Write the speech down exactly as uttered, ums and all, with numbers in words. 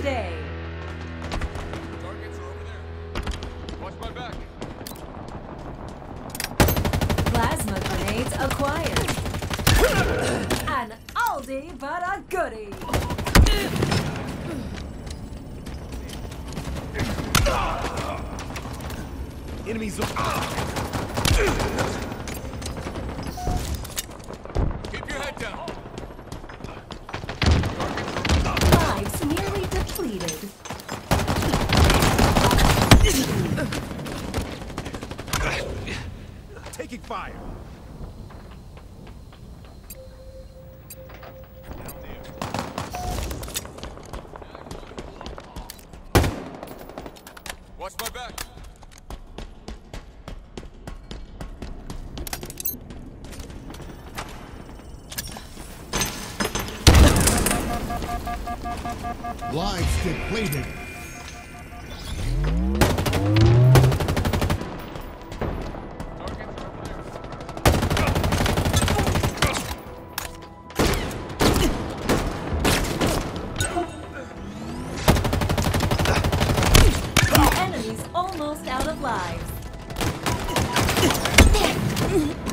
day. Targets are over there. Watch my back. Plasma grenades acquired. An oldie but a goodie. Enemies are... Keep your head down. Lives nearly depleted. Taking fire. Watch my back. Lives depleted. Targets are over there. The enemy's almost out of lives.